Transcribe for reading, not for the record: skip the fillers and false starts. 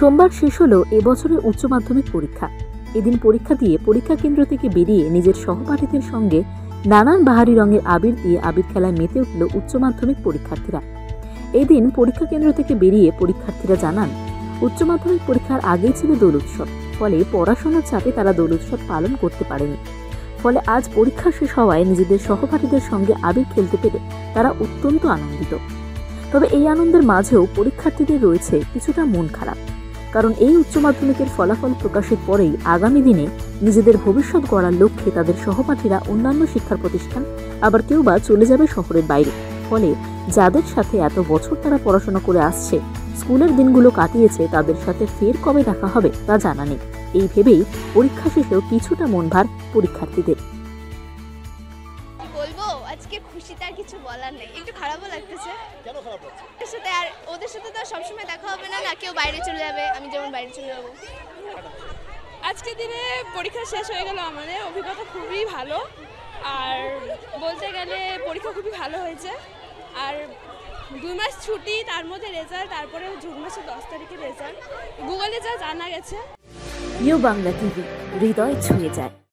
সোমবার শেষ হলো এবছরের উচ্চ মাধ্যমিক পরীক্ষা। এদিন পরীক্ষা দিয়ে পরীক্ষা কেন্দ্র থেকে বেরিয়ে নিজের সহপাঠীদের সঙ্গে নানান বাহারি রঙের আবির দিয়ে আবির খেলায় মেতে উঠল উচ্চ মাধ্যমিক পরীক্ষার্থীরা। এদিন পরীক্ষা কেন্দ্র থেকে বেরিয়ে পরীক্ষার্থীরা জানান, উচ্চ মাধ্যমিক পরীক্ষার আগেই ছিল দোল উৎসব, ফলে পড়াশোনার চাপে তারা দোল উৎসব পালন করতে পারেনি। ফলে আজ পরীক্ষা শেষ হওয়ায় নিজেদের সহপাঠীদের সঙ্গে আবির খেলতে পেরে তারা অত্যন্ত আনন্দিত। তবে এই আনন্দের মাঝেও পরীক্ষার্থীদের রয়েছে কিছুটা মন খারাপ, কারণ এই উচ্চ মাধ্যমিকের ফলাফল প্রকাশের পরেই আগামী দিনে নিজেদের ভবিষ্যৎ গড়ার লক্ষ্যে তাদের সহপাঠীরা অন্যান্য শিক্ষা প্রতিষ্ঠান, আবার কেউ বা চলে যাবে শহরের বাইরে। ফলে যাদের সাথে এত বছর তারা পড়াশোনা করে আসছে, স্কুলের দিনগুলো কাটিয়েছে, তাদের সাথে ফের কবে দেখা হবে তা জানা নেই। এই ভেবেই পরীক্ষা শেষেও কিছুটা মন ভার পরীক্ষার্থীদের। বলবো আজকে খুশিতে আর কিছু বলার নেই, একটু খারাপও লাগতেছে। কেন খারাপ লাগছে? ওদের সাথে তো সবসময় দেখা হবে না, কেউ বাইরে চলে যাবে, আমি যেমন বাইরে চলে যাবো। আজকের দিনে পরীক্ষা শেষ হয়ে গেল, আমাদের অভিজ্ঞতা খুবই ভালো। আর বলতে গেলে পরীক্ষা খুবই ভালো হয়েছে। আর 2 মাস ছুটি, তার মধ্যে রেজাল্ট, তারপরে জুন মাসের 10 তারিখে রেজাল্ট। গুগলে যা জানা গেছে। ইউ বাংলা টিভি, হৃদয় ছুঁয়ে যায়।